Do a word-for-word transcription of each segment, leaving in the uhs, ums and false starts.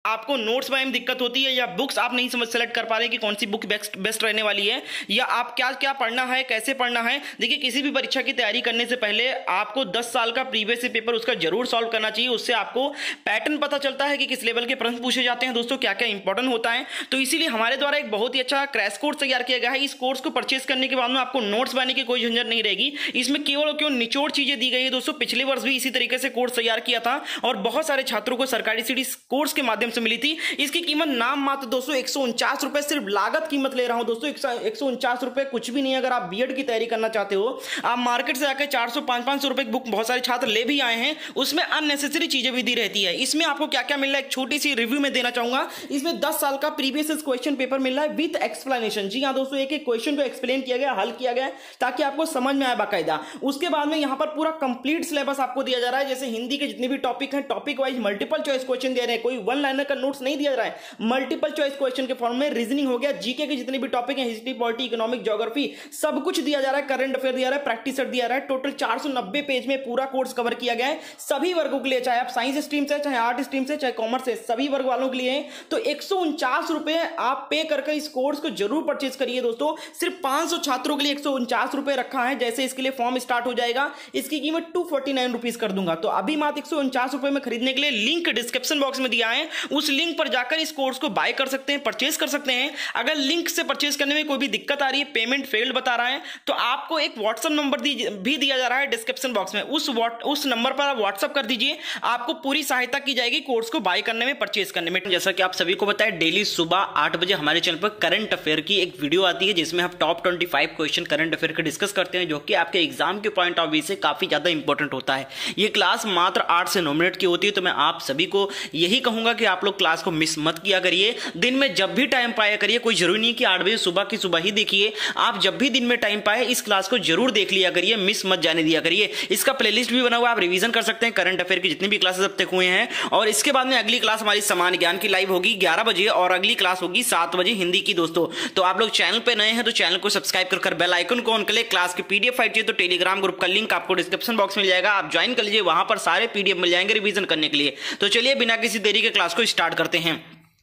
आपको नोट्स बनाने में दिक्कत होती है या बुक्स आप नहीं समझ सेलेक्ट कर पा रहे कि कौन सी बुक बेस्ट बेस्ट रहने वाली है, या आप क्या क्या पढ़ना है, कैसे पढ़ना है। देखिए, किसी भी परीक्षा की तैयारी करने से पहले आपको दस साल का प्रीवियस पेपर उसका जरूर सॉल्व करना चाहिए। उससे आपको पैटर्न पता चलता है कि किस लेवल के प्रश्न पूछे जाते हैं दोस्तों, क्या क्या इंपॉर्टेंट होता है। तो इसीलिए हमारे द्वारा एक बहुत ही अच्छा क्रैश कोर्स तैयार किया गया है। इस कोर्स को परचेस करने के बाद में आपको नोट्स बनाने की कोई झंझट नहीं रहेगी। इसमें केवल और केवल निचोड़ चीजें दी गई है दोस्तों। पिछले वर्ष भी इसी तरीके से कोर्स तैयार किया था और बहुत सारे छात्रों को सरकारी सीडी कोर्स के माध्यम से मिली थी। इसकी कीमत नाम मात्र दोस्तों एक सौ उनचास रुपए सिर्फ लागत कीमत ले रहा हूं दोस्तों। एक सौ उनचास रुपए कुछ भी नहीं। अगर आप बीएड की तैयारी करना चाहते हो, आप मार्केट से आकर चार सौ पांच पांच सौ रुपए की बुक बहुत सारे छात्र ले भी आए हैं, उसमें अननेसेसरी चीजें भी दी रहती है। इसमें आपको क्या क्या मिल रहा है एक छोटी सी रिव्यू में देना चाहूंगा। इसमें दस साल का प्रीवियस क्वेश्चन पेपर मिल रहा है विद एक्सप्लेनेशन। जी हाँ दोस्तों, एक एक क्वेश्चन को एक्सप्लेन किया गया, हल किया गया ताकि आपको समझ में आए बाकायदा। उसके बाद में यहां पर पूरा कंप्लीट सिलेबस आपको दिया जा रहा है। जैसे हिंदी के जितने भी टॉपिक हैं, topic wise multiple choice question दे रहे हैं। कोई वन लाइनर का नोट्स नहीं दिया जा रहा है, मल्टीपल चॉइस क्वेश्चन के फॉर्म में। रीजनिंग हो गया, जीके के जितने भी टॉपिक हैं, हिस्ट्री, पॉलिटी, इकोनॉमिक, ज्योग्राफी, सब कुछ दिया जा रहा है। करंट अफेयर दिया जा रहा है, प्रैक्टिस सेट दिया जा रहा है। टोटल चार सौ नब्बे पेज में पूरा कोर्स कवर किया गया है सभी वर्गों के लिए, चाहे आप साइंस स्ट्रीम से, चाहे आर्ट स्ट्रीम से, चाहे कॉमर्स से, सभी वर्ग वालों के लिए है। तो एक सौ उनचास रुपए आप पे करके इस कोर्स को जरूर परचेज करिए दोस्तों। सिर्फ पांच सौ छात्रों के लिए एक सौ उनचास रुपए रखा है। जैसे इसके लिए फॉर्म स्टार्ट हो जाएगा, इसकी कीमत टू फोर्टी नाइन रुपीज कर दूंगा। तो अभी मात्र एक सौ उनचास रुपए में खरीदने के लिए लिंक डिस्क्रिप्शन बॉक्स में दिया है, उस लिंक पर जाकर इस कोर्स को बाय कर सकते हैं, परचेज कर सकते हैं। अगर लिंक से परचेज करने में कोई भी दिक्कत आ रही है, पेमेंट फेल्ड बता रहा है, तो आपको एक व्हाट्सएप नंबर भी दिया जा रहा है डिस्क्रिप्शन बॉक्स में। उस उस नंबर पर आप व्हाट्सएप कर दीजिए, आपको पूरी सहायता की जाएगी कोर्स को बाय करने में, परचेज करने में। जैसा कि आप सभी को पता है, डेली सुबह आठ बजे हमारे चैनल पर करंट अफेयर की एक वीडियो आती है जिसमें हम टॉप पच्चीस क्वेश्चन करंट अफेयर के डिस्कस करते हैं, जो कि आपके एग्जाम के पॉइंट ऑफ व्यू से काफी ज्यादा इंपॉर्टेंट होता है। ये क्लास मात्र आठ से नौ मिनट की होती है, तो मैं आप सभी को यही कहूंगा कि आप लोग क्लास को मिस मत किया करिए। दिन में जब भी टाइम पाया करिए, कोई जरूरी नहीं कि आठ बजे सुबह की सुबह ही देखिए। आप जब भी दिन में टाइम पाए इस क्लास को जरूर देख लिया करिए, मिस मत जाने दिया करिए। इसका प्लेलिस्ट भी बना हुआ है, आप रिवीजन कर सकते हैं करंट अफेयर की जितनी भी क्लासेस अब तक हुए हैं। और इसके बाद में अगली क्लास हमारी सामान्य ज्ञान की लाइव होगी ग्यारह बजे और अगली क्लास होगी सात बजे हिंदी की दोस्तों। तो आप लोग चैनल पे नए हैं तो चैनल को सब्सक्राइब कर कर बेल आइकन को ऑन कर ले। क्लास की पीडीएफ फाइल चाहिए तो टेलीग्राम ग्रुप का लिंक आपको डिस्क्रिप्शन बॉक्स में मिल जाएगा, आप ज्वाइन कर लीजिए, वहां पर सारे पीडीएफ मिल जाएंगे रिवीजन करने के लिए। तो चलिए बिना किसी देरी के क्लास को स्टार्ट करते हैं।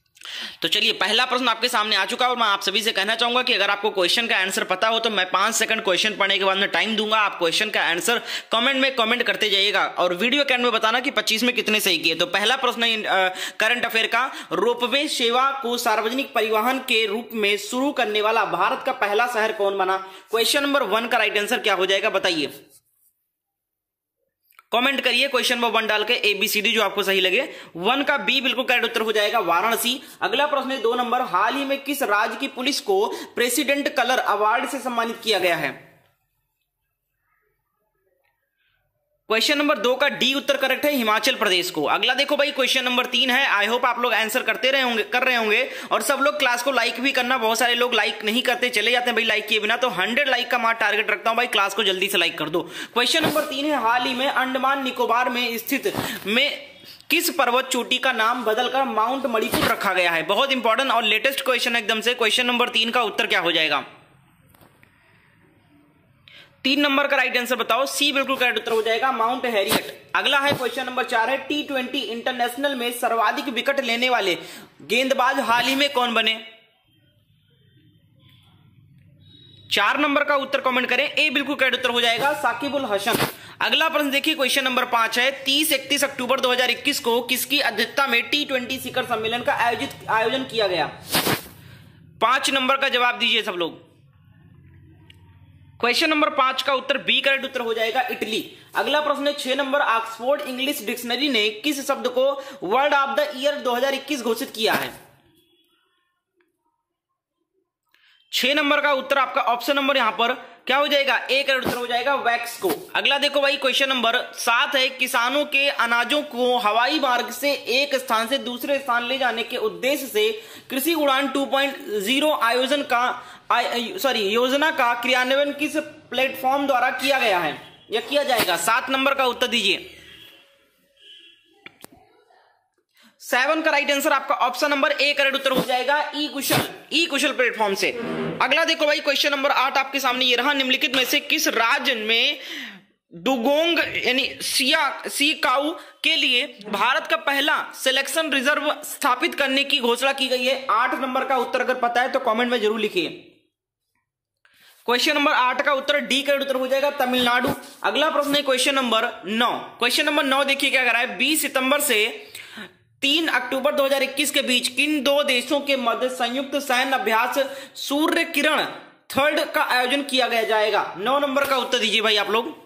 तो चलिए, पहला प्रश्न आपके सामने आ चुका है और मैं आप सभी से कहना चाहूंगा कि अगर आपको क्वेश्चन का आंसर पता हो तो मैं पांच सेकंड क्वेश्चन पढ़ने के बाद में टाइम दूंगा। आप क्वेश्चन का आंसर कमेंट में कमेंट करते जाइएगा और वीडियो के एंड में बताना कि पच्चीस में कितने सही किए। तो पहला प्रश्न करंट अफेयर का, रोपवे सेवा को सार्वजनिक परिवहन के रूप में शुरू करने वाला भारत का पहला शहर कौन बना? क्वेश्चन नंबर वन का राइट आंसर क्या हो जाएगा बताइए, कमेंट करिए क्वेश्चन नंबर वन डाल के, एबीसीडी जो आपको सही लगे। वन का बी बिल्कुल करेक्ट उत्तर हो जाएगा, वाराणसी। अगला प्रश्न है दो नंबर, हाल ही में किस राज्य की पुलिस को प्रेसिडेंट कलर अवार्ड से सम्मानित किया गया है? क्वेश्चन नंबर दो का डी उत्तर करेक्ट है, हिमाचल प्रदेश को। अगला देखो भाई, क्वेश्चन नंबर तीन है। आई होप आप लोग आंसर करते रहे होंगे कर रहे होंगे और सब लोग क्लास को लाइक भी करना। बहुत सारे लोग लाइक नहीं करते, चले जाते हैं भाई लाइक किए बिना। तो हंड्रेड लाइक का मैं टारगेट रखता हूं भाई, क्लास को जल्दी से लाइक कर दो। क्वेश्चन नंबर तीन है, हाल ही में अंडमान निकोबार में स्थित में किस पर्वत चोटी का नाम बदलकर माउंट मणिपुर रखा गया है? बहुत इंपॉर्टेंट और लेटेस्ट क्वेश्चन एकदम से। क्वेश्चन नंबर तीन का उत्तर क्या हो जाएगा? तीन नंबर का राइट आंसर बताओ। सी बिल्कुल करेक्ट उत्तर हो जाएगा, माउंट हैरियट। अगला है क्वेश्चन नंबर चार है, टी ट्वेंटी इंटरनेशनल में सर्वाधिक विकेट लेने वाले गेंदबाज हाल ही में कौन बने? चार नंबर का उत्तर कमेंट करें, ए बिल्कुल करेक्ट उत्तर हो जाएगा, साकिब उल हसन। अगला प्रश्न देखिए, क्वेश्चन नंबर पांच है, तीस इकतीस अक्टूबर दो हजार इक्कीस को किसकी अध्यक्षता में टी ट्वेंटी शिखर सम्मेलन का आयोजित आयोजन किया गया? पांच नंबर का जवाब दीजिए सब लोग। क्वेश्चन नंबर पांच का उत्तर बी करेक्ट उत्तर हो जाएगा, इटली। अगला प्रश्न है छह नंबर, ऑक्सफोर्ड इंग्लिश डिक्शनरी ने किस शब्द को वर्ड ऑफ द ईयर दो हजार इक्कीस घोषित किया है? छह नंबर का उत्तर आपका ऑप्शन नंबर यहां पर क्या हो जाएगा? ए करेक्ट उत्तर हो जाएगा, वैक्स को। अगला देखो भाई, क्वेश्चन नंबर सात है, किसानों के अनाजों को हवाई मार्ग से एक स्थान से दूसरे स्थान ले जाने के उद्देश्य से कृषि उड़ान टू पॉइंट ज़ीरो आयोजन का सॉरी योजना का क्रियान्वयन किस प्लेटफॉर्म द्वारा किया गया है या किया जाएगा? सात नंबर का उत्तर दीजिए। सेवन का राइट आंसर आपका ऑप्शन नंबर ए करेक्ट उत्तर हो जाएगा, ई कुशल ई कुशल प्लेटफॉर्म से। अगला देखो भाई, क्वेश्चन नंबर आठ आपके सामने ये रहा, निम्नलिखित में से किस राज्य में डुगोंग यानी सिया सिकाऊ के लिए भारत का पहला सिलेक्शन रिजर्व स्थापित करने की घोषणा की गई है। आठ नंबर का उत्तर अगर पता है तो कमेंट में जरूर लिखिए। क्वेश्चन नंबर आठ का उत्तर डी का उत्तर हो जाएगा तमिलनाडु। अगला प्रश्न है क्वेश्चन नंबर नौ। क्वेश्चन नंबर नौ देखिए क्या कर रहा है, बीस सितंबर से तीन अक्टूबर दो हज़ार इक्कीस के बीच किन दो देशों के मध्य संयुक्त सैन्य अभ्यास सूर्य किरण थर्ड का आयोजन किया गया जाएगा। नौ नंबर का उत्तर दीजिए भाई आप लोग।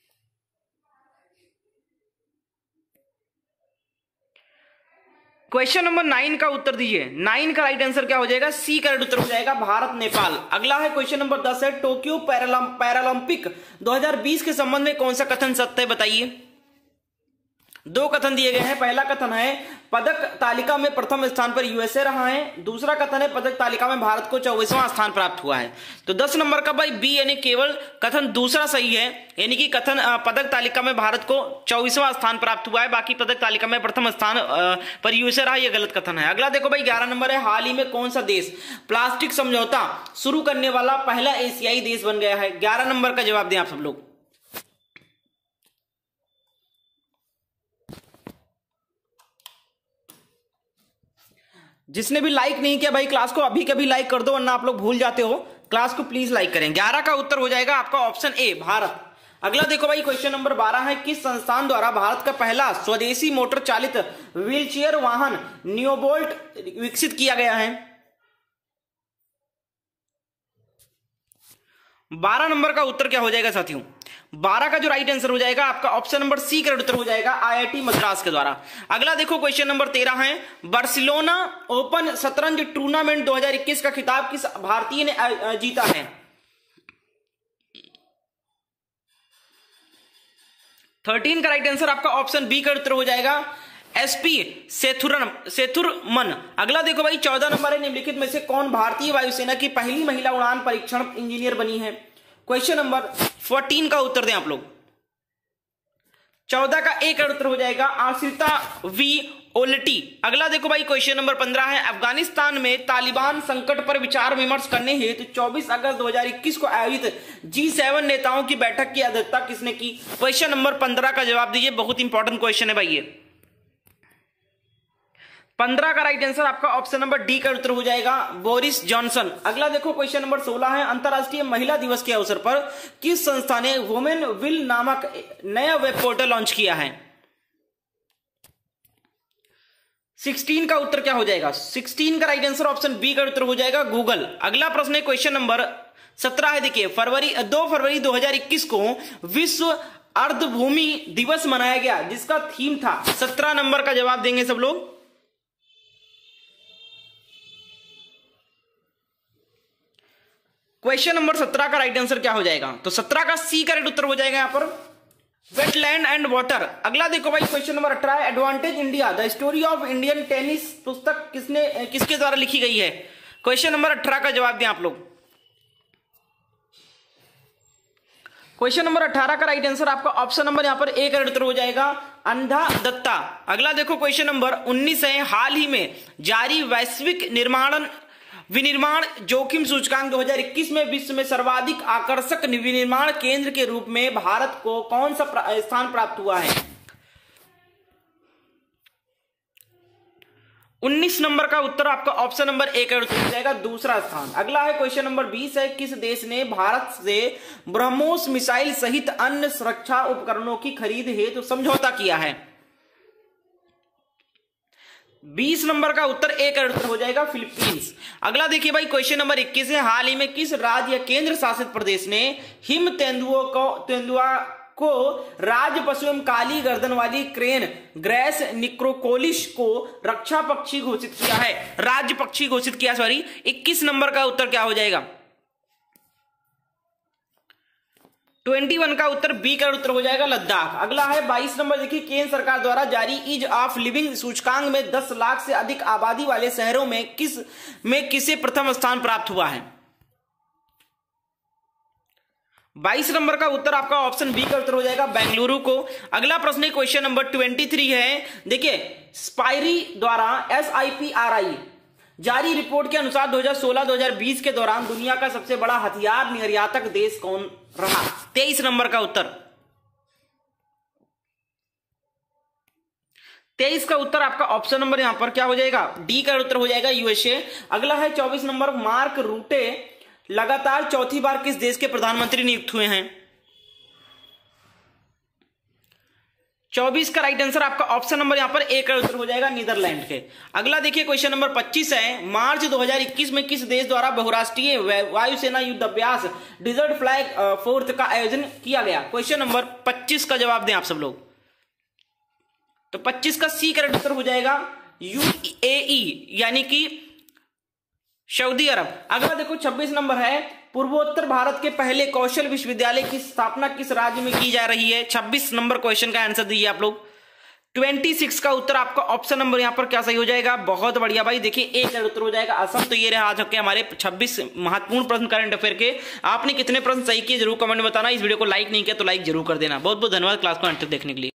क्वेश्चन नंबर नाइन का उत्तर दीजिए। नाइन का राइट आंसर क्या हो जाएगा, सी का उत्तर हो जाएगा भारत नेपाल। अगला है क्वेश्चन नंबर दस है, टोक्यो पैरालंपिक दो हज़ार बीस के संबंध में कौन सा कथन सत्य है बताइए। दो कथन दिए गए हैं। पहला कथन है पदक तालिका में प्रथम स्थान पर यूएसए रहा है। दूसरा कथन है पदक तालिका में भारत को चौबीसवां स्थान प्राप्त हुआ है। तो दस नंबर का भाई बी यानी केवल कथन दूसरा सही है, यानी कि कथन पदक तालिका में भारत को चौबीसवां स्थान प्राप्त हुआ है, बाकी पदक तालिका में प्रथम स्थान पर यूएसए रहा, यह गलत कथन है। अगला देखो भाई ग्यारह नंबर है, हाल ही में कौन सा देश प्लास्टिक समझौता शुरू करने वाला पहला एशियाई देश बन गया है। ग्यारह नंबर का जवाब दें आप सब लोग। जिसने भी लाइक नहीं किया भाई क्लास को अभी कभी लाइक कर दो, वरना आप लोग भूल जाते हो। क्लास को प्लीज लाइक करें। ग्यारह का उत्तर हो जाएगा आपका ऑप्शन ए भारत। अगला देखो भाई क्वेश्चन नंबर बारह है, किस संस्थान द्वारा भारत का पहला स्वदेशी मोटर चालित व्हीलचेयर वाहन नियोबोल्ट विकसित किया गया है। बारह नंबर का उत्तर क्या हो जाएगा साथियों, बारह का जो राइट आंसर हो जाएगा आपका ऑप्शन नंबर सी का उत्तर हो जाएगा आईआईटी मद्रास के द्वारा। अगला देखो क्वेश्चन नंबर तेरह है, बार्सिलोना ओपन शतरंज टूर्नामेंट दो हज़ार इक्कीस का खिताब किस भारतीय ने जीता है। थर्टीन का राइट आंसर आपका ऑप्शन बी का उत्तर हो जाएगा एसपी सेथुरन सेथुरमन। अगला देखो भाई चौदह नंबर है, निम्नलिखित में से कौन भारतीय वायुसेना की पहली महिला उड़ान परीक्षण इंजीनियर बनी है। क्वेश्चन नंबर फोर्टीन का उत्तर दें आप लोग। चौदह का एक उत्तर हो जाएगा आश्रिता वी ओल्टी। अगला देखो भाई क्वेश्चन नंबर पंद्रह है, अफगानिस्तान में तालिबान संकट पर विचार विमर्श करने हेतु चौबीस अगस्त दो हज़ार इक्कीस को आयोजित जी सेवन नेताओं की बैठक की अध्यक्षता किसने की। क्वेश्चन नंबर पंद्रह का जवाब दीजिए, बहुत इंपॉर्टेंट क्वेश्चन है भाई ये। पंद्रह का राइट आंसर आपका ऑप्शन नंबर डी का उत्तर हो जाएगा बोरिस जॉनसन। अगला देखो क्वेश्चन नंबर सोलह है, अंतरराष्ट्रीय महिला दिवस के अवसर पर किस संस्था ने वुमेन विल नामक नया वेब पोर्टल लॉन्च किया है। सोलह का उत्तर क्या हो जाएगा, सोलह का राइट आंसर ऑप्शन बी का उत्तर हो जाएगा गूगल। अगला प्रश्न है क्वेश्चन नंबर सत्रह है, देखिए फरवरी दो फरवरी दो हज़ार इक्कीस को विश्व अर्धभूमि दिवस मनाया गया, जिसका थीम था। सत्रह नंबर का जवाब देंगे सब लोग। क्वेश्चन नंबर सत्रह का राइट आंसर क्या हो जाएगा, तो सत्रह का सी का राइट उत्तर हो जाएगा यहां पर वेटलैंड एंड वाटर। अगला देखो भाई क्वेश्चन नंबर अठारह, advantage India the story of Indian tennis पुस्तक किसने किसके द्वारा लिखी गई है। क्वेश्चन नंबर अठारह का जवाब दें आप लोग। क्वेश्चन नंबर अठारह का राइट आंसर आपका ऑप्शन नंबर यहां पर ए का उत्तर हो जाएगा अंधा दत्ता। अगला देखो क्वेश्चन नंबर उन्नीस है, हाल ही में जारी वैश्विक निर्माण विनिर्माण जोखिम सूचकांक दो हज़ार इक्कीस में विश्व में सर्वाधिक आकर्षक विनिर्माण केंद्र के रूप में भारत को कौन सा स्थान प्राप्त हुआ है। उन्नीस नंबर का उत्तर आपका ऑप्शन नंबर ए का उत्तर हो जाएगा दूसरा स्थान। अगला है क्वेश्चन नंबर बीस है, किस देश ने भारत से ब्रह्मोस मिसाइल सहित अन्य सुरक्षा उपकरणों की खरीद हेतु समझौता किया है। बीस नंबर का उत्तर ए का उत्तर हो जाएगा फिलीपींस। अगला देखिए भाई क्वेश्चन नंबर इक्कीस है, हाल ही में किस राज्य या केंद्र शासित प्रदेश ने हिम तेंदुओं को तेंदुआ को राज पशु एवं काली गर्दन वाली क्रेन ग्रेस निक्रोकोलिस को रक्षा पक्षी घोषित किया है, राज्य पक्षी घोषित किया सॉरी। इक्कीस नंबर का उत्तर क्या हो जाएगा, इक्कीस का उत्तर बी का उत्तर हो जाएगा लद्दाख। अगला है बाईस नंबर, देखिए केंद्र सरकार द्वारा जारी ईज ऑफ लिविंग सूचकांक में दस लाख से अधिक आबादी वाले शहरों में किस में किसे प्रथम स्थान प्राप्त हुआ है। बाईस नंबर का उत्तर आपका ऑप्शन बी का उत्तर हो जाएगा बेंगलुरु को। अगला प्रश्न क्वेश्चन नंबर तेईस है, देखिए स्पाइरी द्वारा S I P R I जारी रिपोर्ट के अनुसार दो हज़ार सोलह दो हज़ार बीस के दौरान दुनिया का सबसे बड़ा हथियार निर्यातक देश कौन रहा। तेईस नंबर का उत्तर तेईस का उत्तर आपका ऑप्शन नंबर यहां पर क्या हो जाएगा, डी का उत्तर हो जाएगा यूएसए। अगला है चौबीस नंबर, मार्क रूटे लगातार चौथी बार किस देश के प्रधानमंत्री नियुक्त हुए हैं। चौबीस का राइट आंसर आपका ऑप्शन नंबर यहां पर ए का उत्तर हो जाएगा नीदरलैंड के। अगला देखिए क्वेश्चन नंबर पच्चीस है, मार्च दो हज़ार इक्कीस में किस देश द्वारा बहुराष्ट्रीय वायुसेना युद्ध अभ्यास डिजर्ट फ्लैग फोर्थ का आयोजन किया गया। क्वेश्चन नंबर पच्चीस का जवाब दें आप सब लोग। तो पच्चीस का सी करेक्ट उत्तर हो जाएगा यूएई यानी कि सऊदी अरब। अगला देखो छब्बीस नंबर है, पूर्वोत्तर भारत के पहले कौशल विश्वविद्यालय की स्थापना किस राज्य में की जा रही है। छब्बीस नंबर क्वेश्चन का आंसर दीजिए आप लोग। छब्बीस का उत्तर आपका ऑप्शन नंबर यहां पर क्या सही हो जाएगा, बहुत बढ़िया भाई। देखिए एक का उत्तर हो जाएगा असम। तो ये रहे आज के हमारे छब्बीस महत्वपूर्ण प्रश्न करंट अफेयर के। आपने कितने प्रश्न सही किए जरूर कमेंट में बताना। इस वीडियो को लाइक नहीं किया तो लाइक जरूर कर देना। बहुत बहुत धन्यवाद क्लास को अंत तक देखने के लिए।